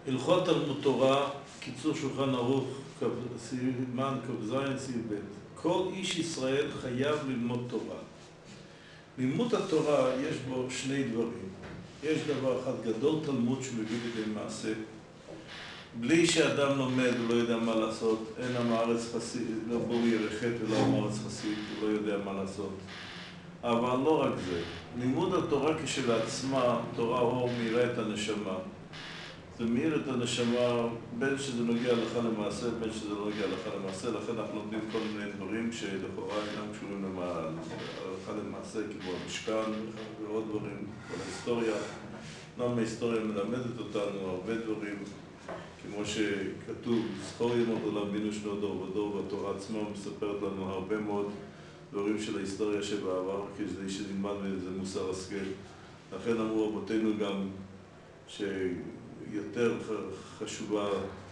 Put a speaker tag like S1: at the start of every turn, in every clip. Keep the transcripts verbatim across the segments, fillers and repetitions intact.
S1: הלכות תלמוד תורה, קיצור שולחן ערוך, סימן כ"ז סעיף ב'. כל איש ישראל חייב ללמוד תורה. לימוד התורה יש בו שני דברים. יש דבר אחד גדול, תלמוד שמביא לידי מעשה. בלי שאדם לומד הוא לא יודע מה לעשות, אין עם הארץ חסיד, לא בור ירחת ולא עם הארץ חסיד, הוא לא יודע מה לעשות. אבל לא רק זה, לימוד התורה כשלעצמה, תורה אור מאירה את הנשמה. זה מאיר את הנשמה בין שזה נוגע הלכה למעשה, בין שזה לא נוגע הלכה למעשה, לכן אנחנו לומדים כל מיני דברים שלכאורה אינם קשורים להלכה למעשה, כמו המשכן ועוד דברים, כל ההיסטוריה. גם ההיסטוריה מלמדת אותנו הרבה דברים, כמו שכתוב, זכור ימות עולם בינו שנו דור ודור, והתורה עצמה מספרת לנו הרבה מאוד דברים של ההיסטוריה שבעבר, כדי שנלמד מאיזה מוסר השכל. לכן אמרו רבותינו גם שיותר חשובה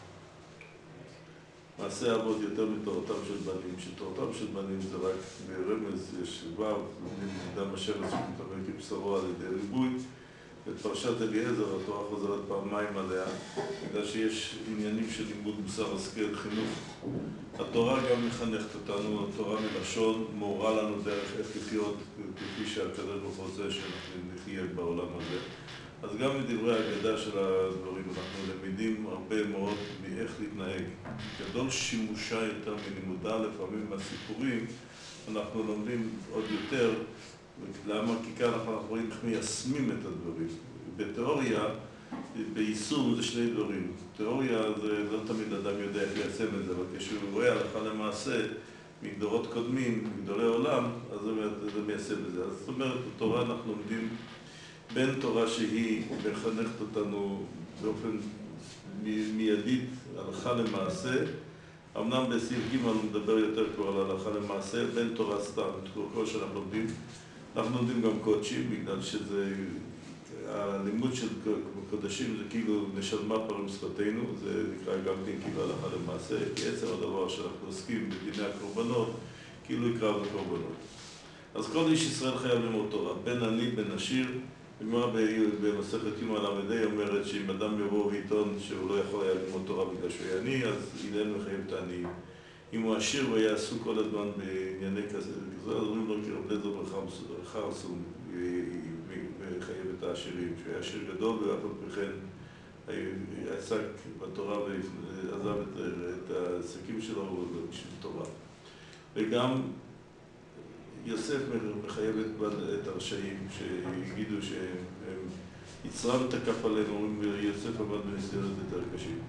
S1: מעשה אבות יותר מתורתם של בנים, שתורתם של בנים זה רק ברמז, יש ו', לומדים אדם אשר שמתאמן כבשרו על ידי ריבוי. את פרשת אליעזר, התורה חוזרת פעמיים עליה, בגלל שיש עניינים של לימוד מוסר השכל, חינוך. התורה גם מחנכת אותנו, התורה מלשון, מורה לנו דרך איך לחיות, כפי שהקדוש ברוך הוא רוצה שאנחנו נחיה בעולם הזה. אז גם מדברי האגדה של הדברים, אנחנו למדים הרבה מאוד מאיך להתנהג. גדול שימושה יותר מלימודה, לפעמים מהסיפורים, אנחנו לומדים עוד יותר, למה? כי כאן אנחנו רואים איך מיישמים את הדברים. בתיאוריה, ביישום זה שני דברים. תיאוריה זה לא תמיד אדם יודע איך ליישם את זה, אבל כשהוא רואה הלכה למעשה מדורות קודמים, מגדולי עולם, אז זה מיישם את זה. אז זאת אומרת, בתורה אנחנו לומדים בין תורה שהיא מחנכת אותנו באופן מיידית, הלכה למעשה, אמנם בסעיף ג' הוא מדבר יותר כבר על הלכה למעשה, בין תורה סתם, כל שאנחנו לומדים. אנחנו לומדים גם קודשים, בגלל שזה, הלימוד של קודשים זה כאילו נשלמה פרם שפתנו, זה נקרא גם כאילו הלכה למעשה, כי עצם הדבר שאנחנו עוסקים בדיני הקורבנות, כאילו יקרב לקורבנות. אז כל איש ישראל חייב ללמוד תורה, בין עני, בין עשיר. הגמרא במסכת יומא ל"ה אומרת שאם אדם יבוא ויטעון שהוא לא יכול היה ללמוד תורה בגלל שהוא היה עני, אז הלל מחייב את העניים. אם הוא עשיר והיה עסוק כל הזמן בענייני כזה, אז אומרים לו כי רב אליעזר בן חרסון מחייב את העשירים, שהוא היה עשיר גדול ואף על פי כן עסק בתורה ועזב את העסקים שלו בשביל תורה. וגם יוסף מחייב את הרשעים שהגידו שיצרם תקף עליהם, אומרים יוסף עמד בניסיונות יותר קשים.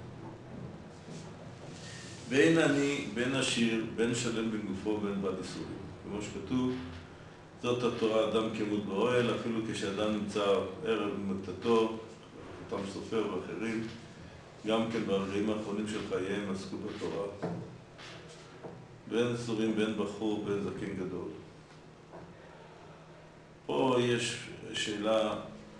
S1: בין עני, בין עשיר, בין שלם בגופו ובין בעל איסורים. כמו שכתוב, זאת התורה אדם כמות באוהל, אפילו כשאדם נמצא ערב במקטתו, אותם סופר ואחרים, גם כן ברגעים האחרונים של חייהם עסקו בתורה. בין איסורים, בין בחור, בין זקן גדול. פה יש שאלה,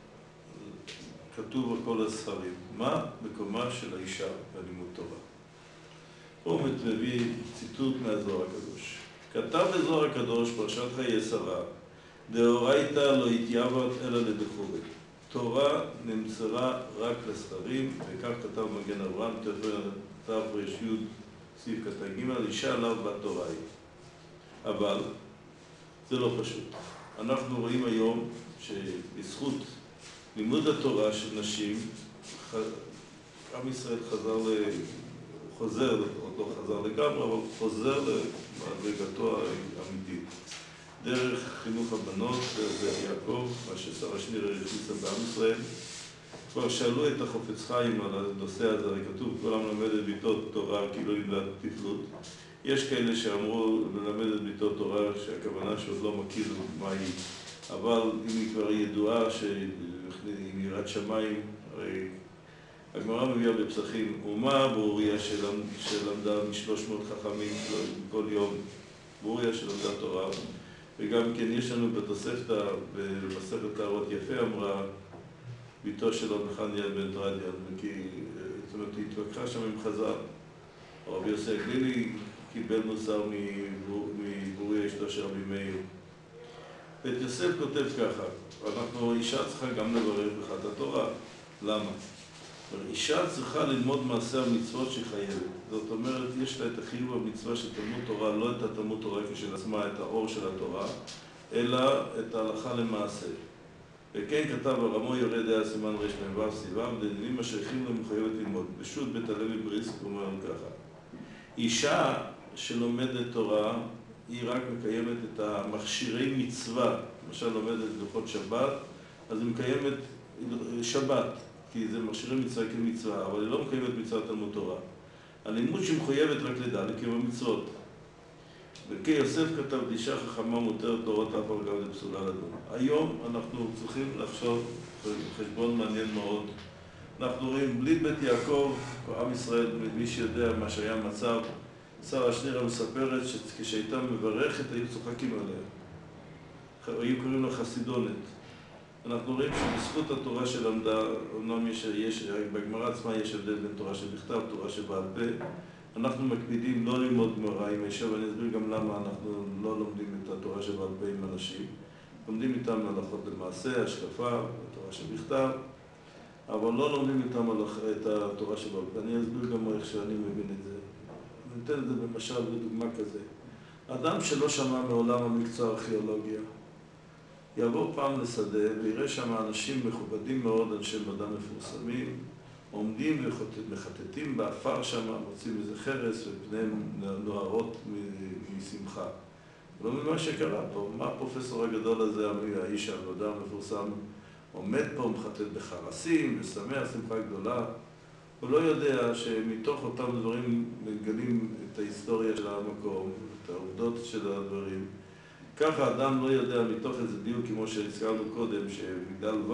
S1: כתוב בכל הספרים, מה מקומה של האישה בלימוד תורה? פה מביא ציטוט מהזוהר הקדוש. כתב בזוהר הקדוש פרשת חיי שרה, דאורייתא לא התייברת אלא לדחורי. תורה נמסרה רק לזכרים, וכך כתב מגן אברהם, ת"ר י' סעיף קטן ג', אישה עליו בת תורה היא. אבל זה לא פשוט. אנחנו רואים היום שבזכות לימוד התורה של נשים, עם ישראל חזר ל... חוזר, עוד לא חזר לגמרי, אבל חוזר למדרגתו האמיתית. דרך חינוך הבנות, דרך יעקב, מה ששרה שנירר הכניסה בעם ישראל. כבר שאלו את החפץ חיים על הנושא הזה, הרי כתוב, כל המלמד את ביתו תורה כאילו יבלת תפלות. יש כאלה שאמרו ללמד את ביתו תורה שהכוונה שעוד לא מכיר מה היא, אבל אם היא כבר ידועה שהיא יראת שמיים, הרי הגמרא מביאה בפסחים, אומה באוריה שלמדה משלוש מאות חכמים כל יום, באוריה שלמדה תורה, וגם כן יש לנו בתוספתא, במסכת טהרות יפה אמרה, ביתו של רבי חנינא בן תרדיון, זאת אומרת, היא התווכחה שם עם חז"ל. רבי יוסי הגלילי קיבל מוסר מבוריה אשתו של רבי מאיר. בית יוסף כותב ככה, אנחנו, אישה צריכה גם לברך ברכת התורה. למה? אישה צריכה ללמוד מעשה המצוות שחייבת. זאת אומרת, יש לה את החיוב המצווה של תלמוד תורה, לא את התלמוד תורה כשלעצמה, את האור של התורה, אלא את ההלכה למעשה. וכן כתב הרמו יורה דעה סימן רש מ"ו סיבה, ודדינים השייכים לה מחויבת ללמוד. בשו"ת בית הלוי בריסק אומר ככה. אישה שלומדת תורה, היא רק מקיימת את המכשירי מצווה, למשל לומדת לוחות שבת, אז היא מקיימת שבת, כי זה מכשירי מצווה כמצווה, אבל היא לא מקיימת מצוות תלמוד תורה. הלימוד שמחויבת רק לדע, לקיום המצוות. וכי יוסף כתב, אישה חכמה מותרת תורת אף על גב לפסולה לדון. היום אנחנו צריכים לחשוב חשבון מעניין מאוד. אנחנו רואים, בלי בית יעקב, עם ישראל, מי שיודע מה שהיה המצב, שרה שנירא מספרת שכשהייתה מברכת היו צוחקים עליה. היו קוראים לה חסידונת. אנחנו רואים שבזכות התורה שלמדה, אומנם יש, יש, בגמרא עצמה יש הבדל בין תורה שבכתב, תורה שבעל פה. אנחנו מקפידים לא ללמוד גמרא עם האישה, ואני אסביר גם למה אנחנו לא לומדים את התורה שבעל פה עם אנשים. לומדים איתם הלכות למעשה, השקפה, התורה שבכתב, אבל לא לומדים איתם את התורה שבעל פה. אני אסביר גם איך שאני מבין את זה. אני אתן את זה במשל ודוגמה כזה. אדם שלא שמע מעולם המקצוע הארכיאולוגיה, יעבור פעם לשדה ויראה שם אנשים מכובדים מאוד, אנשי מדע מפורסמים, עומדים ומחטטים באפר שם, מוצאים איזה חרס ופניהם נוערות משמחה. לא מבין מה שקרה פה, מה הפרופסור הגדול הזה, האיש המדע המפורסם, עומד פה, מחטט בחרסים, ושמח, שמחה גדולה. הוא לא יודע שמתוך אותם דברים מגלים את ההיסטוריה של המקום, את העובדות של הדברים. ככה אדם לא יודע מתוך איזה דיוק, כמו שהזכרנו קודם, שבגלל ו',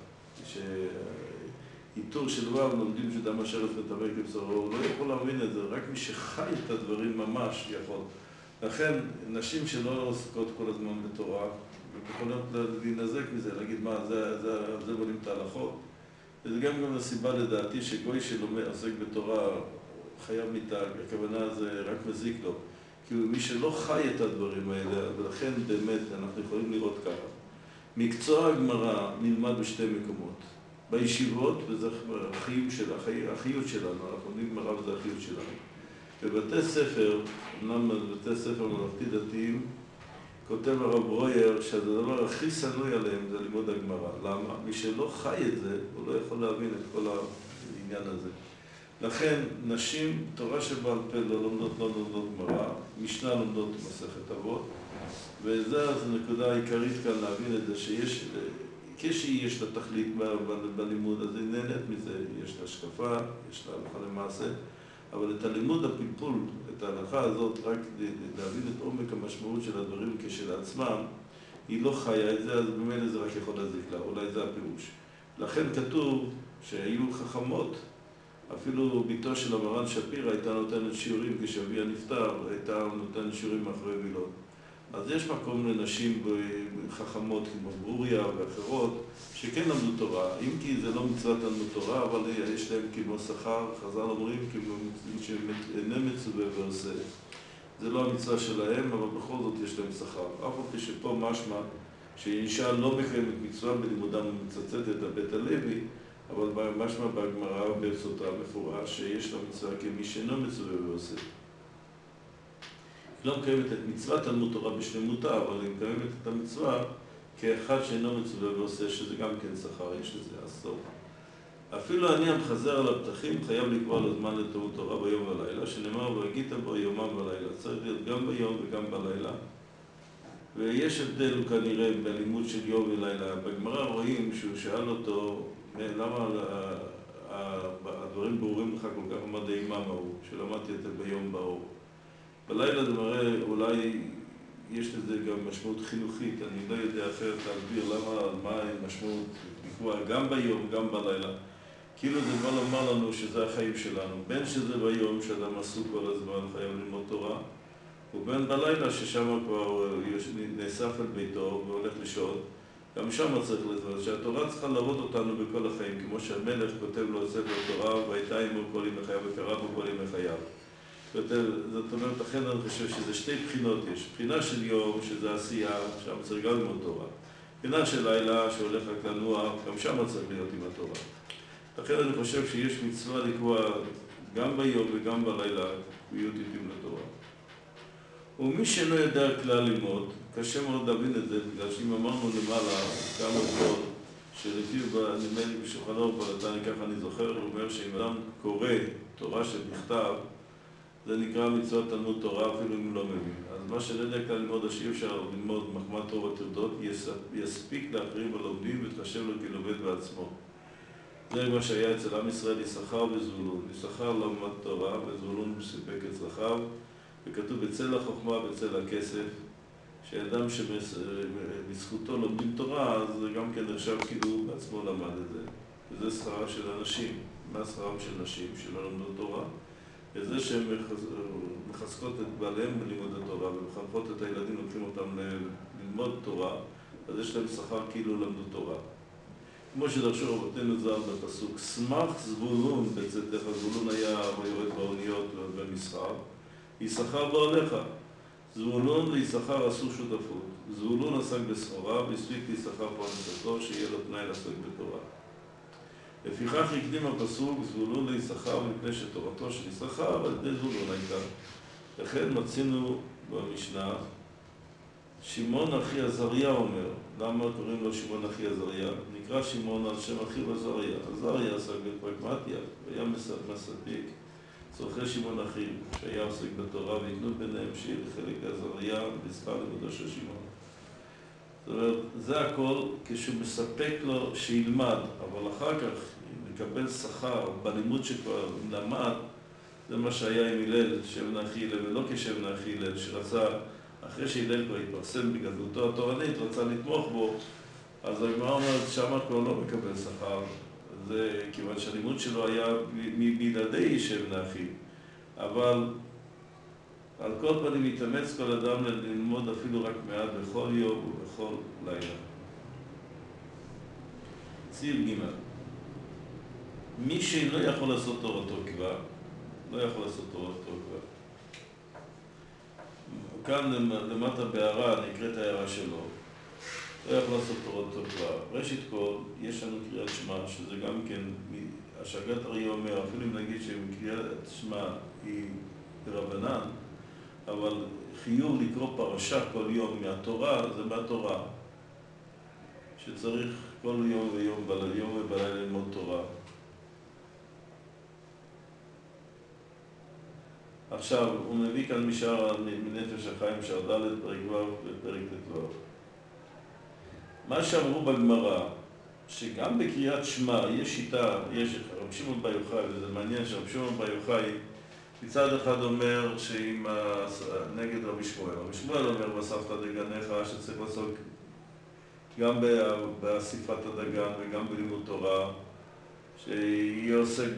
S1: שאיתור של ו' לומדים שדם השרץ מטמא כבשרו, הוא לא יכול להבין את זה, רק מי שחי את הדברים ממש יכול. לכן, נשים שלא עוסקות כל הזמן בתורה, יכולות להינזק מזה, להגיד מה, זה, זה, זה בונים את ההלכות. וזה גם גם הסיבה לדעתי שגוי שעוסק בתורה חייב מיתה, הכוונה זה רק מזיק לו. כי מי שלא חי את הדברים האלה, ולכן באמת אנחנו יכולים לראות ככה. מקצוע הגמרא נלמד בשתי מקומות. בישיבות, וזה החיות של, החיות שלנו, אנחנו לומדים גמרא וזה החיות שלנו. בבתי ספר, אמנם בבתי ספר ממלכתי דתיים, כותב הרב ברויר שהדבר הכי שנוא עליהם זה לימוד הגמרא. למה? מי שלא חי את זה, הוא לא יכול להבין את כל העניין הזה. לכן, נשים, תורה שבעל פה לא לומדות, לא לומדות גמרא, משנה לומדות מסכת אבות, וזו הנקודה העיקרית כאן להבין את זה, שיש, כשיש לה תכלית בלימוד, אז היא נהנית מזה, יש לה השקפה, יש לה הלכה למעשה, אבל את הלימוד הפלפול, את ההלכה הזאת, רק להבין את עומק המשמעות של הדברים כשלעצמם, היא לא חיה את זה, אז במילא זה רק יכול להזיק לה, אולי זה הפירוש. לכן כתוב שהיו חכמות, אפילו ביתו של המרן שפירא הייתה נותנת שיעורים כשאביה נפטר, הייתה נותנת שיעורים מאחורי וילון. אז יש מקום לנשים חכמות כמו ברוריה ואחרות שכן למדו תורה, אם כי זה לא מצוות תלמוד תורה, אבל יש להם כמו שכר, חז"ל אומרים כמו שאינם מצווה ועושה. זה לא המצווה שלהם, אבל בכל זאת יש להם שכר. אף על שפה משמע שאישה לא מקיימת מצווה בלימודם ומצצת את בית הלוי, אבל משמע בגמרא ובסוטה מפורש שיש לה מצווה כמי שאינו מצווה ועושה. היא לא מקיימת את מצוות תלמוד תורה בשלמותה, אבל היא מקיימת את המצווה כאחד שאינו מצווה ועושה, שזה גם כן שכר, יש לזה עשור. אפילו אני המחזר על הפתחים חייב לקבוע לו זמן לתלמוד תורה ביום ולילה, שנאמר והגית בו יומם ולילה. צריך להיות גם ביום וגם בלילה. ויש הבדל כנראה בלימוד של יום ולילה. בגמרא רואים שהוא שאל אותו, למה הדברים ברורים לך כל כך, אמר די מה הוא, שלמדתי את זה ביום באור. בלילה זה מראה, אולי יש לזה גם משמעות חינוכית, אני לא יודע אחרת להסביר למה, מה המשמעות לקבוע גם ביום, גם בלילה. כאילו זה בא לומר לנו שזה החיים שלנו, בין שזה ביום שאדם עסוק כל הזמן, חייב ללמוד תורה, ובין בלילה ששם כבר נאסף על ביתו והולך לישון, גם שם צריך לזמן, שהתורה צריכה לעבוד אותנו בכל החיים, כמו שהמלך כותב לו ספר תורה, והייתה עמו כל ימי חייו וקרא בו כל ימי חייו. זאת אומרת, לכן אני חושב שזה שתי בחינות יש. בחינה של יום, שזה עשייה, שם צריך גם ללמוד תורה. בחינה של לילה, שהולך רק לנוע, גם שם צריך להיות עם התורה. לכן אני חושב שיש מצווה לקבוע גם ביום וגם בלילה קביעות עתים לתורה. ומי שאינו יודע כלל ללמוד, קשה מאוד להבין את זה, בגלל שאם אמרנו למעלה כמה דעות, שלפיו נדמה לי בשולחן ערוך בלתני, ככה אני זוכר, הוא אומר שאם אדם קורא תורה שבכתב, זה נקרא מצוות תלמוד תורה אפילו אם לא מבין. אז מה שלא יודע כלל ללמוד, שאי אפשר ללמוד מחמת תורה ותעודות, יספיק לאחרים הלומדים ותחשב לו כלומד בעצמו. זה מה שהיה אצל עם ישראל, יששכר וזבולון. יששכר למד תורה וזבולון סיפק את צרכיו, וכתוב בצל החוכמה בצל הכסף, שאדם שבזכותו לומדים תורה, אז זה גם כן נחשב כאילו בעצמו למד את זה. וזה שכרה של אנשים. מה שכרם של נשים שלא לומדות תורה? וזה שהן מחזקות את בעליהם בלימוד התורה ומחנכות את הילדים, לוקחים אותם ללמוד תורה, אז יש להם שכר כאילו למדו תורה. כמו שדרשו רבותינו ז"ל בפסוק, שמח זבולון בצאתך, זבולון היה יורד באוניות ובמסחר, יששכר בעליך. זבולון ליששכר עשו שותפות. זבולון עסק בסחורה, והספיק ליששכר פרנסתו, שיהיה לו תנאי לעסוק בתורה. לפיכך הקדים הפסוק, זבולון ליששכר, מפני שתורתו של יששכר על ידי זבולון הייתה. לכן מצינו במשנה, שמעון אחי עזריה אומר, למה קוראים לו שמעון אחי עזריה? נקרא שמעון על שם אחיו עזריה. עזריה עסק בפרגמטיה, והיה מספיק צורכי שמעון אחיו, שהיה עוסק בתורה, ויתנו ביניהם שיר חלק עזריה בשכר לימודו של שמעון. זאת אומרת, זה הכל כשהוא מספק לו שילמד, אבל אחר כך לקבל שכר בלימוד שכבר למד, זה מה שהיה עם הלל, שם אחי הלל, ולא כשם אחי הלל, שרצה, אחרי שהלל כבר התפרסם בגדלותו התורנית, רצה לתמוך בו, אז הגמרא אומרת, שמה כבר לא מקבל שכר. זה כיוון שהלימוד שלו היה מבלעדי שם אחי. אבל על כל פנים מתאמץ כל אדם ללמוד אפילו רק מעט בכל יום ובכל לילה. ציר ג' מי שלא יכול לעשות תורתו כבר, לא יכול לעשות תורתו כבר. כאן למטה בהערה, אני אקרא את ההערה שלו. לא יכול לעשות תורתו כבר. ראשית כל, יש לנו קריאת שמע, שזה גם כן, השגת אריה אומר, אפילו אם נגיד שקריאת שמע היא ברבנן, אבל חיוב לקרוא פרשה כל יום מהתורה, זה מהתורה. שצריך כל יום ויום, יום ובלילה ללמוד תורה. עכשיו, הוא מביא כאן משאר מנפש החיים, שער ד' פרק ו' ופרק ט"ו. מה שאמרו בגמרא, שגם בקריאת שמע יש שיטה, יש רב שמעון בר יוחאי, וזה מעניין שרב שמעון בר יוחאי מצד אחד אומר שאם נגד רבי שמואל, רבי שמואל אומר בספתא דגניך שצריך לעסוק גם באסיפת הדגן וגם בלימוד תורה, שיהיה עוסק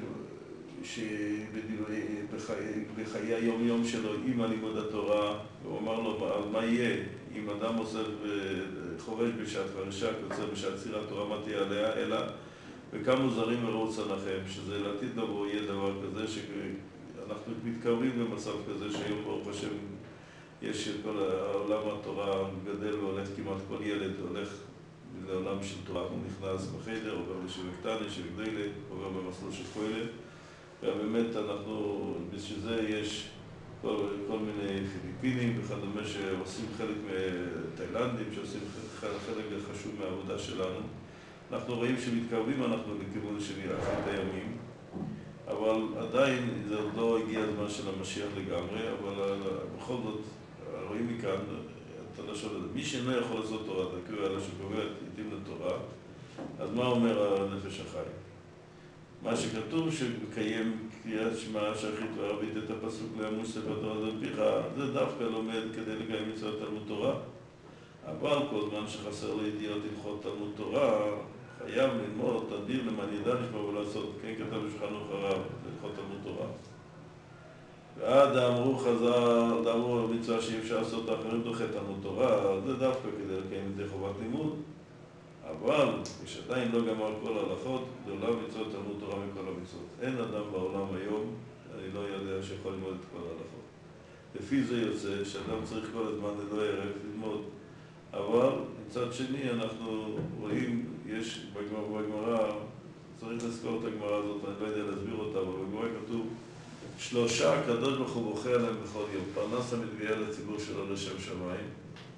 S1: בחיי היום-יום שלו עם הלימוד התורה, והוא אמר לו מה יהיה אם אדם עוזב חורש בשעת פרשה, קוצר בשעת צירת תורה, מה תהיה עליה, אלא וכמה זרים מרוץ עליכם, שזה לעתיד לבוא יהיה דבר כזה שאנחנו מתקרבים למצב כזה שהיום ברוך השם יש את כל העולם התורה גדל והולך, כמעט כל ילד הולך לעולם של תורה, הוא נכנס בחדר, עובר לשיעור קטן, שיעור גדולה, עובר במסלול של כולל, ובאמת אנחנו, בשביל זה יש כל, כל מיני פיליפינים וכדומה שעושים חלק מתאילנדים, שעושים חלק חשוב מהעבודה שלנו. אנחנו רואים שמתקרבים אנחנו לכיוון של אחת הימים, אבל עדיין זה עוד לא הגיע הזמן של המשיח לגמרי, אבל בכל זאת רואים מכאן את הלשון הזה. מי שאינו יכול לעשות תורה, תקריא עליה שקובע עתים לתורה, אז מה אומר הנפש החי? מה שכתוב שמקיים קריאת שמע שאחית וערבית את הפסוק לעמוד ספר תורה בפיך, זה דווקא לומד כדי לקיים מצוות תלמוד תורה. אבל כל זמן שחסר לידיעות הלכות תלמוד תורה, חייב ללמוד, תדיר למען ידע לשמוע ולעשות, כן כתב בשולחן ערוך הרב, הלכות תלמוד תורה. ועד אמרו חז"ל, דאמרו מצווה שאי אפשר לעשות האחרים דוחה תלמוד תורה, זה דווקא כדי לקיים את חובת לימוד. אבל כשעדיין לא גמר כל ההלכות, זה עולם מצוות תלמוד תורה מכל המצוות. אין אדם בעולם היום, אני לא יודע שיכול ללמוד את כל ההלכות. לפי זה יוצא שאדם צריך כל הזמן ללא ערב ללמוד. אבל מצד שני אנחנו רואים, יש בגמרא צריך לזכור את הגמרא הזאת, אני לא יודע להסביר אותה, אבל בגמרא כתוב שלושה הקדוש ברוך הוא בוכה עליהם בכל יום, פרנסה מתביאה לציבור שלו לשם שמיים,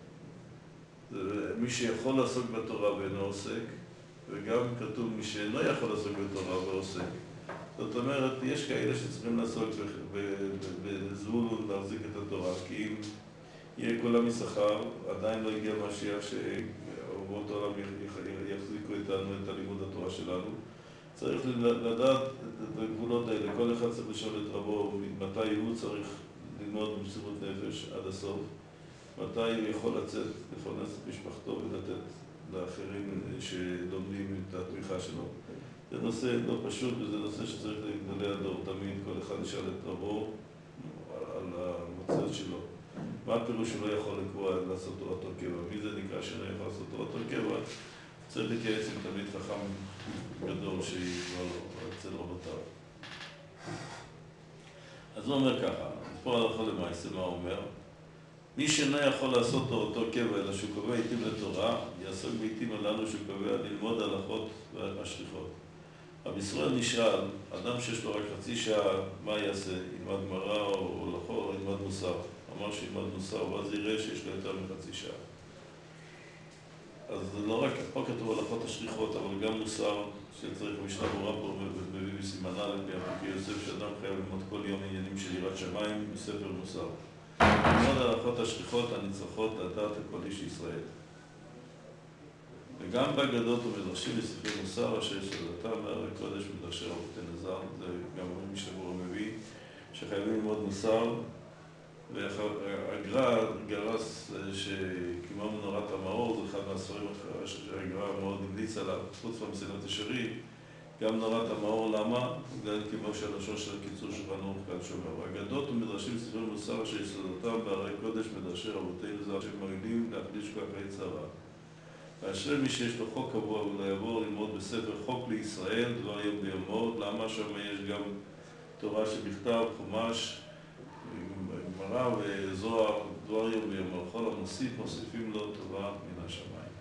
S1: מי שיכול לעסוק בתורה ואינו עוסק, וגם כתוב מי שאינו יכול לעסוק בתורה ועוסק. זאת אומרת, יש כאלה שצריכים לעסוק בזבולון להחזיק את התורה, כי אם יהיה כולם משכר, עדיין לא הגיע משיח שאומות העולם יחזיקו איתנו את הלימוד התורה שלנו. צריך לדעת את הגבולות האלה, כל אחד צריך לשאול את רבו מתי הוא צריך ללמוד במסירות נפש עד הסוף, מתי הוא יכול לצאת, לפרנס את משפחתו ולתת לאחרים שלומדים את התמיכה שלו. זה נושא לא פשוט וזה נושא שצריך לגדולי הדור תמיד, כל אחד ישאל את רבו על המצב שלו. מה הפירוש שהוא לא יכול לקרוא לעשות תורתו קבע? מי זה נקרא שלא יכול לעשות תורתו קבע? צריך להתייעץ עם תלמיד חכם גדול שהיא כבר אצל רבותיו. אז הוא אומר ככה, אז פה הלכה למעשה מה הוא אומר? מי שאינו יכול לעשות תורתו קבע, אלא שהוא קובע עיתים לתורה, יעסוק בעיתים הללו שהוא קובע ללמוד הלכות והשליחות. רבי ישראל נשאל, אדם שיש לו רק חצי שעה, מה יעשה? ילמד גמרא או הלכות או ילמד מוסר? אמר שילמד מוסר, ואז יראה שיש לו יותר מחצי שעה. אז זה לא רק, פה כתוב הלכות השליחות, אבל גם מוסר שצריך משנה ברורה פה מביא בסימנה לפי הפרקי יוסף, שאדם חייב ללמוד כל יום עניינים של יראת שמיים בספר מוסר. ללמוד הלכות השליחות הנצרכות לדעת לכל איש ישראל. וגם באגדות ומדרשים בספרי מוסר, אשר יסודתם בהרי קודש מדרשי רבותינו ז"ל, זה גם משנה ברורה מביא, שחייבים ללמוד מוסר, והגר"א גרס שכמו מנורת המאור, זה אחד מהספרים שהגר"א מאוד המליץ עליו, חוץ מהמסילת ישרים, גם מנורת המאור, למה? בגלל כמו שהלשון של הקיצור שולחן ערוך כאן שאומר. אגדות ומדרשים בספרי מוסר אשר יסודתם בהרי קודש מדרשי רבותינו ז"ל, שמועילים להחליש כל כך צרה. ואשרי מי שיש לו חוק קבוע ולא יעבור ללמוד בספר חוק לישראל, דבר יום ביומו, למה שם יש גם תורה שבכתב, חומש, גמרא וזוהר, דבר יום ביומו, כל המוסיף מוסיפים לו טובה מן השמיים.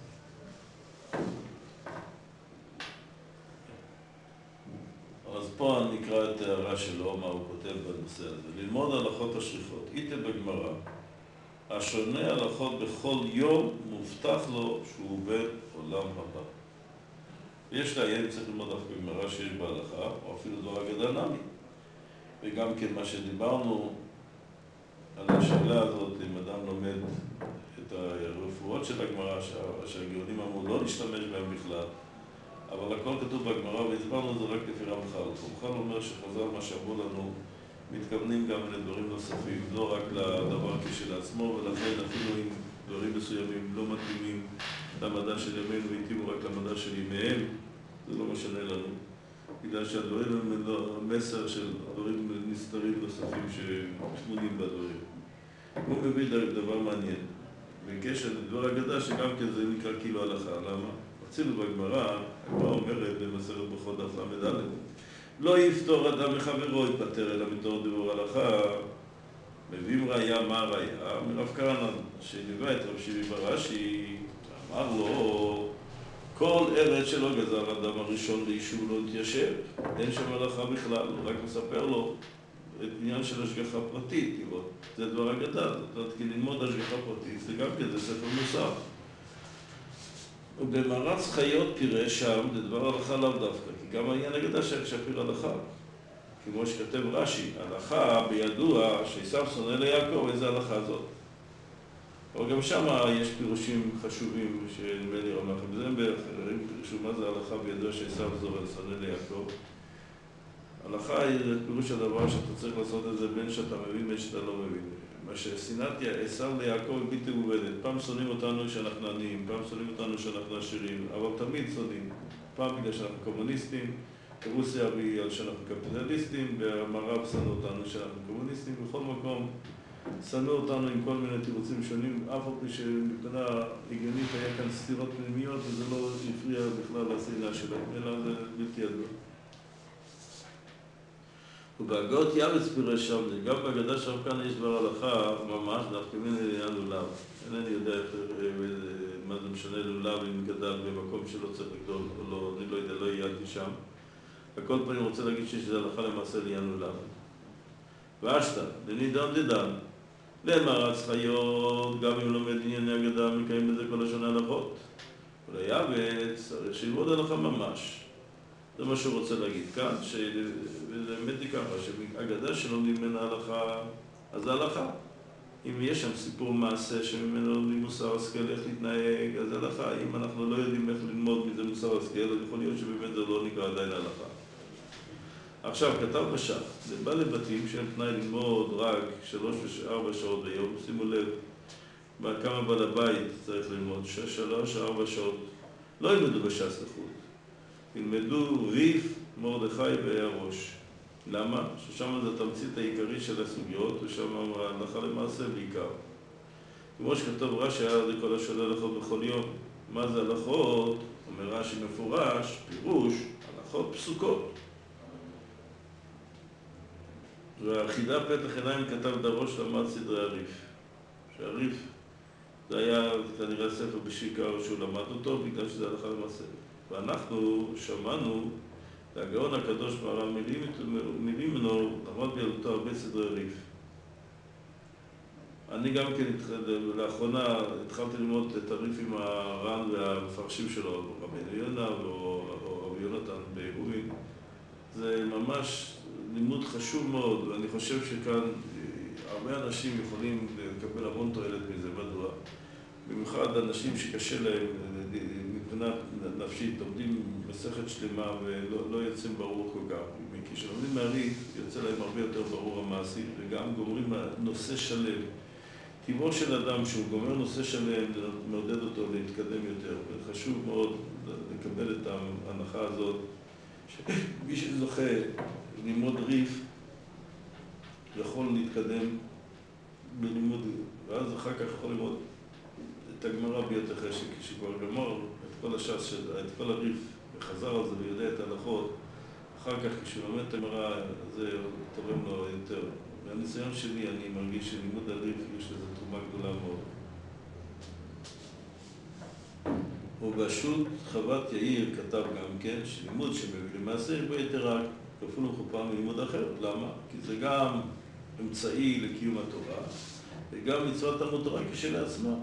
S1: אז פה נקרא את ההערה שלו, מה הוא כותב בנושא הזה. ללמוד הלכות השליחות. איתה בגמרא, השונה הלכות בכל יום מובטח לו שהוא בן עולם הבא. יש לעיין, צריך ללמוד דווקא בגמרא שיש בהלכה, או אפילו דבר אגדה נמי. וגם כן מה שדיברנו על השאלה הזאת, אם אדם לומד את הרפואות של הגמרא, שהגאונים אמרו לא להשתמש בהם בכלל, אבל הכל כתוב בגמרא, והסברנו את זה רק לפי רמח"ל. רמח"ל אומר שחז"ל מה שאמרו לנו, מתכוונים גם לדברים נוספים, לא רק לדבר כשלעצמו, ולכן אפילו אם דברים מסוימים לא מתאימים למדע של ימינו והתאימו רק למדע של ימיהם, זה לא משנה לנו. בגלל שהדברים הם המסר של דברים נסתרים נוספים שטמונים בדברים. הוא מביא דבר מעניין. בקשר לדבר אגדה שגם כן זה נקרא כאילו הלכה. למה? רצינו בגמרא, הגמרא אומרת במסכת ברכות דף ל"ד, לא יפתור אדם מחברו יפטר אלא מתור דבר הלכה. מביאים ראיה, מה הראיה? מרב כהנא שליווה את רב שיבי בראשי, אמר לו, כל ארץ שלא גזר אדם הראשון ליישוב לא התיישב, אין שם הלכה בכלל, הוא רק מספר לו את עניין של השגחה פרטית, זה דבר אגדה, זאת אומרת, כי ללמוד השגחה פרטית, זה גם כזה ספר מוסר. ובמארץ חיות פירש שם, זה דבר הלכה לאו דווקא, כי גם העניין אגדה שפיר הלכה. כמו שכתב רש"י, הלכה בידוע שעשיו שונא ליעקב, איזה הלכה זאת? אבל גם שם יש פירושים חשובים שנדמה לי רמ"ח בזמבר, אחרים פירשו מה זה הלכה בידוע שעשיו שונא ליעקב. הלכה היא פירוש הדבר שאתה צריך לעשות את זה בין שאתה מבין בין שאתה לא מבין. מה ששנאת עשיו ליעקב היא בלתי מובנת. פעם שונאים אותנו שאנחנו עניים, פעם שונאים אותנו שאנחנו עשירים, אבל תמיד שונאים. פעם בגלל שאנחנו קומוניסטים, ברוסיה בגלל שאנחנו קפיטליסטים, במערב שנאו אותנו שאנחנו קומוניסטים, בכל מקום שנאו אותנו עם כל מיני תירוצים שונים, אף על פי שמבחינה הגיונית היה כאן סתירות פנימיות וזה לא הפריע בכלל לשנאה שלהם, אלא זה בלתי ידוע. ובהגות יבץ פירש שם, גם בהגדה שם כאן יש דבר הלכה ממש, דווקא מן עניין עולם. אינני יודע איך מה זה משנה לולב אם גדל במקום שלא צריך לגדול או לא, אני לא יודע, לא עיינתי שם. בכל פעם אני רוצה להגיד שיש הלכה למעשה לעניין לולב. ואשתא, דנידן דדן, למרץ חיות, גם אם לומד ענייני אגדה, מקיים בזה כל השנה הלכות. וליבץ, צריך שילמוד הלכה ממש. זה מה שהוא רוצה להגיד כאן, שזה באמת היא ככה, שאגדה שלומדים ממנה הלכה, אז זה הלכה. אם יש שם סיפור מעשה שממנו לומדים מוסר השכל, איך להתנהג, אז זה הלכה. אם אנחנו לא יודעים איך ללמוד מזה מוסר השכל, אז יכול להיות שבאמת זה לא נקרא עדיין הלכה. עכשיו, כתב בשח, זה בא לבתים שהם תנאי ללמוד רק שלוש וארבע שעות ביום, שימו לב, כמה בעל הבית צריך ללמוד, שש, שלוש, ארבע שעות, לא ילמדו בש"ס לחוד, ילמדו ריף, מרדכי והראש. למה? ששם זה התמצית העיקרי של הסוגיות, ושם ההלכה למעשה בעיקר. כמו שכתוב רש"י, היה זה כל השונה הלכות בכל יום. מה זה הלכות? אומר רש"י מפורש, פירוש, הלכות פסוקות. והחידה פתח עיניים כתב דרוש למד סדרי הריף. שהריף זה היה כנראה ספר בשיקר שהוא למד אותו בגלל שזה הלכה למעשה. ואנחנו שמענו והגאון הקדוש מהר"ל מלימנו למד בילדותו הרבה סדרי ריף. אני גם כן לאחרונה התחלתי ללמוד את הריף עם הר"ן והמפרשים שלו, רבי יונה או רבי יונתן בעירובין. זה ממש לימוד חשוב מאוד, ואני חושב שכאן הרבה אנשים יכולים לקבל המון תועלת מזה. מדוע? במיוחד אנשים שקשה להם מבחינה נפשית, עומדים מסכת שלמה ולא לא יוצאים ברור כל כך. כי כשלומדים מהריף יוצא להם הרבה יותר ברור המעשי, וגם גומרים נושא שלם. טבעו של אדם שהוא גומר נושא שלם, מעודד אותו להתקדם יותר, וחשוב מאוד לקבל את ההנחה הזאת, שמי שזוכה ללמוד ריף יכול להתקדם בלימוד, ואז אחר כך יכול ללמוד את הגמרא ביותר חשק, כשכבר גמר את כל הש"ס, את כל הריף, וחזר על זה ויודע את ההלכות, אחר כך כשהוא לומד את הגמרא, זה תורם לו יותר. מהניסיון שלי אני מרגיש שלימוד הריף יש לזה תרומה גדולה מאוד. ובשו"ת חוות יאיר כתב גם כן שלימוד שמביא למעשה יש בו יתרה כפול ומכופל מלימוד אחר. למה? כי זה גם אמצעי לקיום התורה וגם מצוות תלמוד תורה כשלעצמה.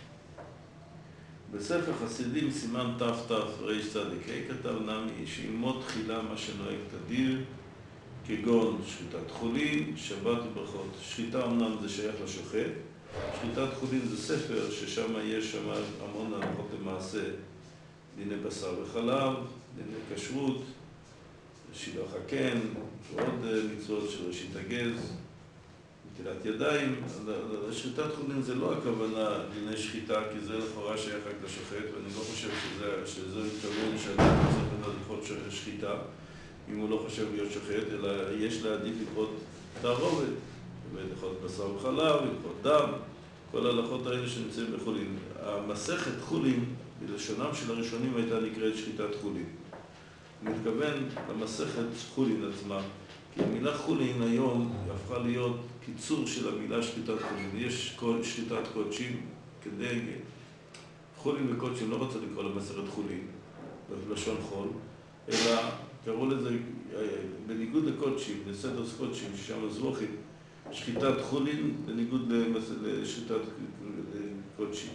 S1: בספר חסידים סימן תתרצ"ה כתב נמי שילמוד תחילה מה שנוהג תדיר, כגון שחיטת חולין, שבת וברכות. שחיטה אמנם זה שייך לשוחט, שחיטת חולין זה ספר ששם יש שם המון הלכות למעשה, דיני בשר וחלב, דיני כשרות, שילוח הקן, ועוד מצוות של ראשית הגז, נטילת ידיים. שחיטת חולין זה לא הכוונה דיני שחיטה, כי זה לכאורה שייך רק לשוחט, ואני לא חושב שזה, שזה מתכוון שאדם צריך להלכות שחיטה, אם הוא לא חושב להיות שוחט, אלא יש להעדיף לקרות תערובת, ולקרות בשר וחלב, לקרות דם, כל ההלכות האלה שנמצאים בחולין. המסכת חולין, בלשונם של הראשונים הייתה נקראת שחיטת חולין. הוא מתכוון למסכת חולין עצמה, כי המילה חולין היום הפכה להיות קיצור של המילה שחיטת חולין. יש שחיטת קודשים, כדי חולין וקודשים לא רוצה לקרוא למסכת חולין, בלשון חול, אלא קראו לזה בניגוד לקודשים, לסדר קודשים, ששם זבוחים, שחיטת חולין בניגוד לשחיטת קודשים.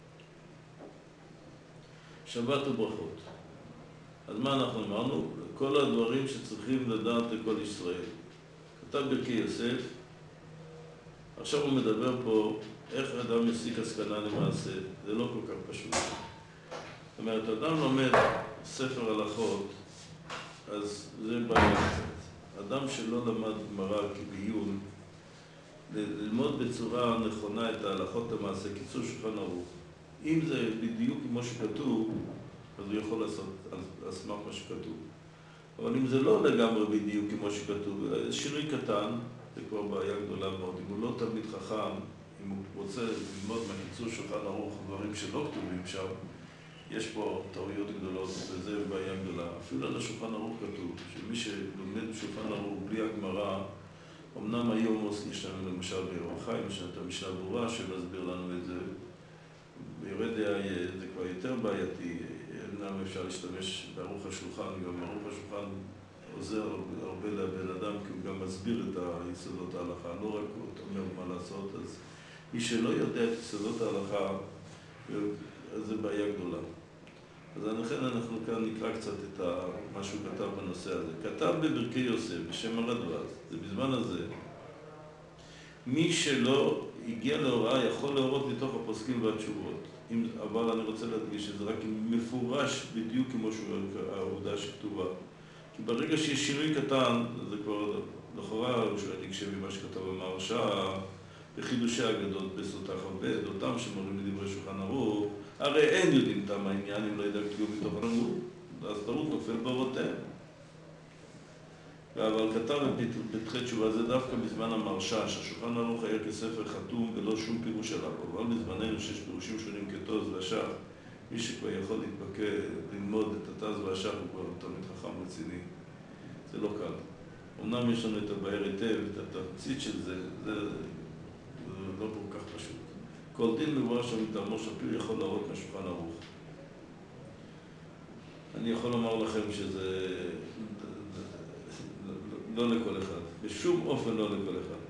S1: שבת וברכות. אז מה אנחנו אמרנו? כל הדברים שצריכים לדעת לכל ישראל. כתב ברכי יוסף, עכשיו הוא מדבר פה איך אדם יסיק השכלה למעשה. זה לא כל כך פשוט. זאת אומרת, אדם לומד ספר הלכות, אז זה בעיה קצת. אדם שלא למד גמרא כביון, ללמוד בצורה נכונה את ההלכות למעשה, קיצור שולחן ערוך. אם זה בדיוק כמו שכתוב, אז הוא יכול לעשות על סמך מה שכתוב. אבל אם זה לא לגמרי בדיוק כמו שכתוב, שינוי קטן, זה כבר בעיה גדולה מאוד. אם הוא לא תלמיד חכם, אם הוא רוצה ללמוד מהקיצור שולחן ערוך, דברים שלא כתובים שם, יש פה טעויות גדולות, וזה בעיה גדולה. אפילו על השולחן ערוך כתוב, שמי שלומד בשולחן ערוך בלי הגמרא, אמנם היום יש לנו למשל באור החיים, יש לנו את המשנה ברורה שמסביר לנו את זה, ביורדיה זה כבר יותר בעייתי, אמנם אפשר להשתמש בערוך השולחן, גם ערוך השולחן עוזר הרבה לבן אדם, כי הוא גם מסביר את יסודות ההלכה, לא רק הוא אומר מה לעשות, אז מי שלא יודע את יסודות ההלכה, אז זה בעיה גדולה. אז לכן אנחנו כאן נקרא קצת את מה שהוא כתב בנושא הזה. כתב בברכי יוסף, בשם הרדב"ז, זה בזמן הזה, מי שלא הגיע להוראה יכול להורות מתוך הפוסקים והתשובות. אבל אני רוצה להדגיש שזה רק מפורש בדיוק כמו העובדה שכתובה. כי ברגע שיש שינוי קטן, זה כבר לכאורה הוא שואל יקשה ממה שכתב המהרש"א, בחידושי האגדות בסוטה כ"ב, אותם שמורים לדברי שולחן ערוך, הרי אין יודעים תם העניין אם לא ידע כתוב מתוך הנמות, אז טעות נופל באורותיהם. אבל כתב בפתחי תשובה זה דווקא בזמן המהרש"א, שהשולחן ערוך היה כספר חתום ולא שום פירוש עליו, אבל בזמננו שיש פירושים שונים כתוז והשח, מי שכבר יכול להתבקע, ללמוד את התז והשח הוא כבר תלמיד חכם רציני, זה לא קל. אמנם יש לנו את הבאר היטב, את התמצית של זה, זה, זה לא כל כך פשוט. כל דין מבואר שם מטעמו שפיר יכול להראות מהשולחן ערוך. אני יכול לומר לכם שזה לא לכל אחד, בשום אופן לא לכל אחד.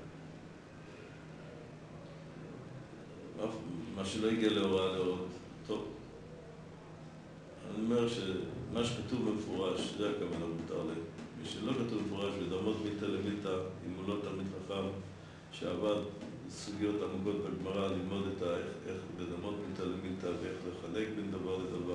S1: מה שלא הגיע להוראה להוראות, טוב. אני אומר שמה שכתוב במפורש, זה הכוונה מותר להם. מי שלא כתוב במפורש, ודמות מילתא למילתא, אם הוא לא תלמיד חכם, שעבד סוגיות עמוקות בגמרא, ללמוד את איך, איך בדמות מילתא למילתא, ואיך לחלק בין דבר לדבר.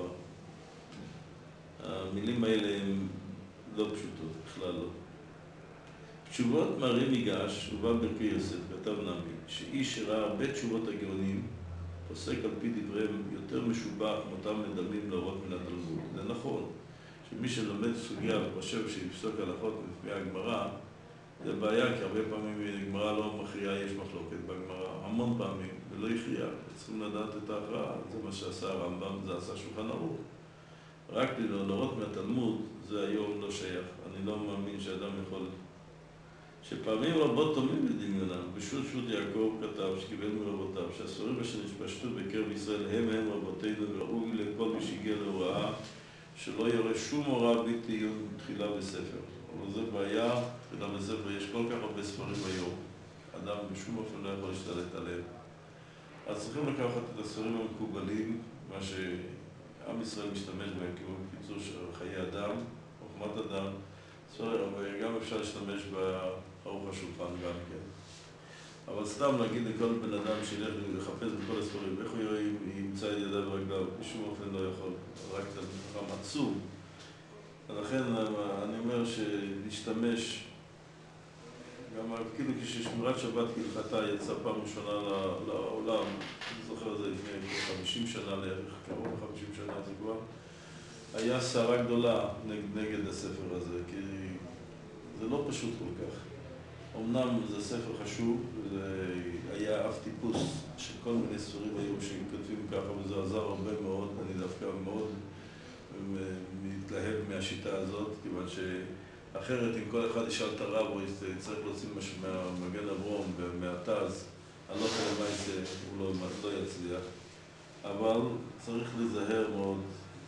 S1: המילים האלה הן לא פשוטות, בכלל לא. תשובות מרי מיגש, ובא ברכי יוסף, כתב נמי, שאיש שראה הרבה תשובות הגאונים, פוסק על פי דבריהם יותר משובח מאותם מדמים להורות מן התלמוד. זה נכון, שמי שלומד סוגיה וחושב שיפסוק הלכות לפי הגמרא, זה בעיה, כי הרבה פעמים הגמרא לא מכריעה, יש מחלוקת בגמרא, המון פעמים, ולא יכריע. צריכים לדעת את ההכרעה, זה מה שעשה הרמב"ם, זה עשה שולחן ערוך. רק להורות מהתלמוד, זה היום לא שייך. אני לא מאמין שאדם יכול... שפעמים רבות תומים בדמיונם, בשו"ת שו"ת יעקב כתב שקיבל מרבותיו, שהספרים אשר נשפשטו בקרב ישראל הם הם רבותינו, וראוי לכל מי שהגיע להוראה, שלא יראה שום הוראה בלי עיון תחילה בספר. אבל זו בעיה, תחילה בספר, יש כל כך הרבה ספרים היום, אדם בשום אופן לא יכול להשתלט עליהם. אז צריכים לקחת את הספרים המקובלים, מה שעם ישראל משתמש בהם, כמו קיצור של חיי אדם, חוכמת אדם, אבל גם אפשר להשתמש בערוך השולחן גם כן. אבל סתם להגיד לכל בן אדם שילך לחפש בכל הספרים, איך הוא יראה אם ימצא את ידיו ורגליו, בשום אופן לא יכול, רק את חכם עצום. ולכן אני אומר שלהשתמש, גם כאילו כששמירת שבת כהלכתה יצאה פעם ראשונה לעולם, אני זוכר את זה לפני חמישים שנה לערך, קרוב ל-חמישים שנה זה כבר, היה סערה גדולה נגד הספר הזה, כי זה לא פשוט כל כך. אמנם זה ספר חשוב, והיה אף טיפוס של כל מיני ספרים היו שכותבים ככה, וזה עזר הרבה מאוד, אני דווקא מאוד מתלהב מהשיטה הזאת, כיוון שאחרת אם כל אחד ישאל את הרב, הוא יצטרך להוציא משהו מהמגן אברום ומהתז, אני לא יודע מה זה, הוא לא יצליח. אבל צריך להיזהר מאוד,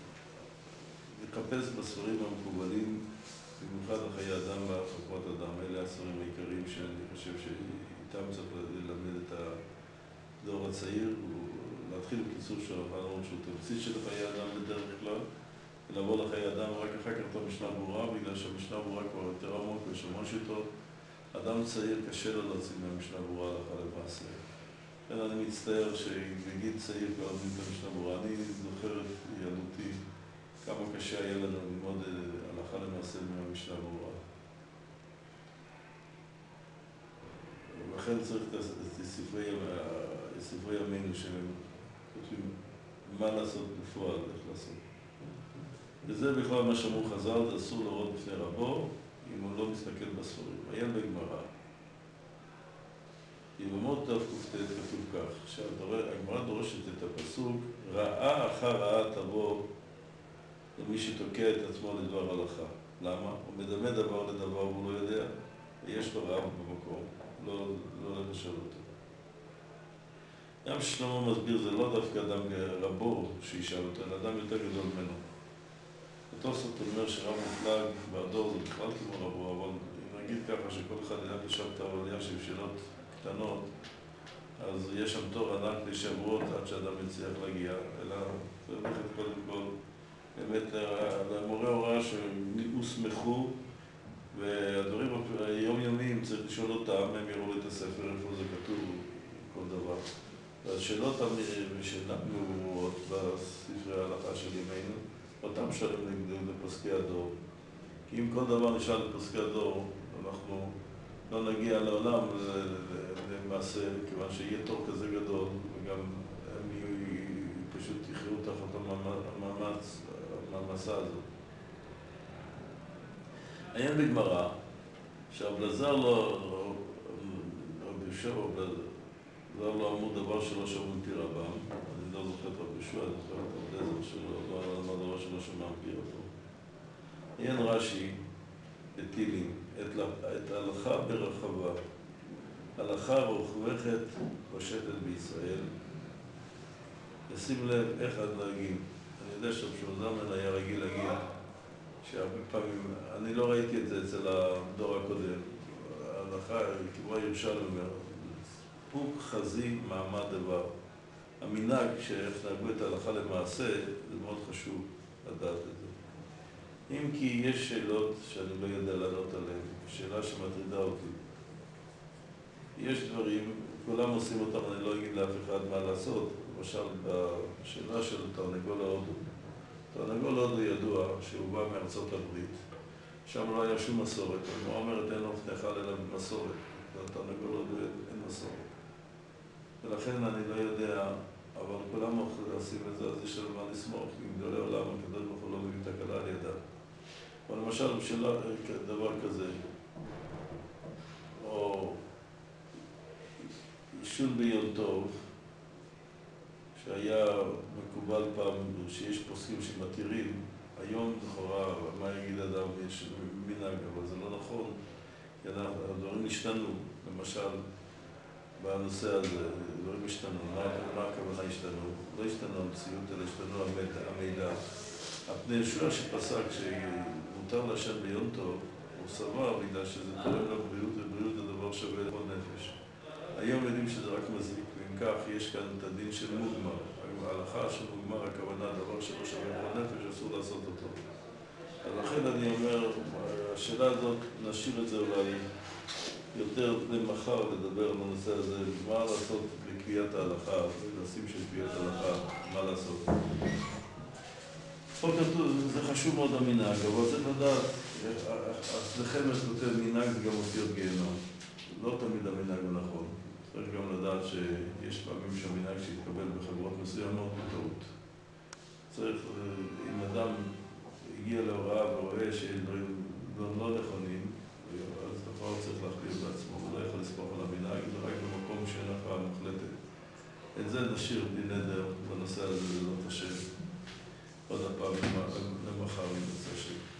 S1: לחפש בספרים המקובלים, במיוחד לחיי אדם וחוכמת אדם. אלה הספרים העיקריים שאני חושב שאיתם צריך ללמד את הדור הצעיר, להתחיל בקיצור של הרעיון שהוא תמצית של חיי אדם בדרך כלל, ולעבור לחיי אדם רק אחר כך את המשנה ברורה, בגלל שהמשנה ברורה כבר יותר עמוק ויש המון שיטות. אדם צעיר קשה לו להוציא מהמשנה ברורה הלכה למעשה. לכן אני מצטער שבגיל צעיר כבר עובדים את המשנה ברורה. אני זוכר את ילדותי כמה קשה היה לנו ללמוד הלכה למעשה מהמשנה ברורה. ולכן צריך את ספרי ימינו שהם כותבים מה לעשות בפועל, איך לעשות. וזה בכלל מה שאמרו חז"ל, זה אסור לראות בפני רבו אם הוא לא מסתכל בספרים. עיין בגמרא. יבמות תק"ט כתוב כך, שהגמרא דורשת את הפסוק, רעה אחר רעה תבוא למי שתוקע את עצמו לדבר הלכה. למה? הוא מדמה דבר לדבר והוא לא יודע, ויש לו רעב במקום, לא, לא לשאול אותו. גם ששלמה מסביר, זה לא דווקא אדם רבו שישאל אותו, אלא אדם יותר גדול ממנו. התוספות אומר שרב מופלג והדור זה בכלל כמו רבו, אבל אם נגיד ככה שכל אחד ידע לשבת העלייה של שאלות קטנות, אז יש שם תור ענק לשבועות עד שאדם יצליח להגיע, אלא זה הולכת קודם כל באמת למורה הוראה שהוסמכו, והדברים היומיומיים צריך לשאול אותם, הם יראו את הספר, איפה זה כתוב, כל דבר. והשאלות שנתנו בספרי ההלכה של ימינו, אותם שואלים לפוסקי הדור. כי אם כל דבר נשאל לפוסקי הדור, אנחנו לא נגיע לעולם למעשה, כיוון שיהיה תור כזה גדול, וגם הם פשוט יחרו תחת המאמץ, המאמסה הזאת. היה בגמרא, שהבלזר לא, רבי יהושע בלזר לא אמרו דבר שלא שמעו מפי רבם, אני לא זוכר את רבי יהושע, אני זוכר את הבלזר שלו, לא אמר דבר שלא שמע מפי רבם. עיין רש"י בתהילים, את ההלכה ברחבה, הלכה רוחבכת פושטת בישראל, לשים לב איך הדרגים. אני יודע שרבי זלמן היה רגיל להגיד שהרבה פעמים, אני לא ראיתי את זה אצל הדור הקודם, ההלכה, כמו הירושלמי אומר, פוק חזי מעמד דבר. המנהג שאיך נהגו את ההלכה למעשה, זה מאוד חשוב לדעת את זה. אם כי יש שאלות שאני לא יודע לענות עליהן, שאלה שמטרידה אותי. יש דברים, כולם עושים אותם, אני לא אגיד לאף אחד מה לעשות. למשל, בשאלה של תרנגול ההודו. תרנגול ההודו ידוע שהוא בא מארצות הברית. שם לא היה שום מסורת. הוא אומרת, אין אוף נאכל אלא במסורת. בתרנגול ההודו אין מסורת. ולכן אני לא יודע, אבל כולם עושים את זה, אז יש לנו מה לסמוך. אם גדולי עולם, הקדוש ברוך הוא לא מביא תקלה על ידם. אבל למשל, בשאלה דבר כזה, או עישון ביום טוב, שהיה מקובל פעם שיש פוסקים שמתירים, היום לכאורה, מה יגיד אדם, יש מנהג, אבל זה לא נכון, כי הדברים השתנו, למשל, בנושא הזה, דברים השתנו, מה, מה הכוונה השתנו? לא השתנו המציאות, אלא השתנו המידע. הפני ישוע שפסק שמותר לעשן ביום טוב, הוא סבר בגלל שזה תורם לבריאות, ובריאות זה דבר שווה לכל נפש. היום יודעים שזה רק מזיק, ואם כך יש כאן את הדין של מוגמר. ההלכה של מוגמר, הכוונה, דבר שלא שווה לכל נפש, אסור לעשות אותו. אז לכן אני אומר, השאלה הזאת, נשאיר את זה אולי יותר למחר לדבר על הנושא הזה, מה לעשות בקביעת ההלכה, ולשים של קביעת ההלכה, מה לעשות. פה כתוב, זה חשוב מאוד המנהג, אבל זה לדעת, אצלכם כותב מנהג זה גם אותיות גיהנום. לא תמיד המנהג הוא נכון. צריך גם לדעת שיש פעמים שהמנהג שהתקבל בחברות מסוימות בטעות. צריך, אם אדם הגיע להוראה ורואה שיש דברים לא נכונים, אז כבר צריך להחליט בעצמו, הוא לא יכול לספוך על המנהג, זה רק במקום שאין הכרעה מוחלטת. את זה נשאיר בלי נדר בנושא הזה, זה לא תשב. עוד הפעם למחר עם נושא שלי.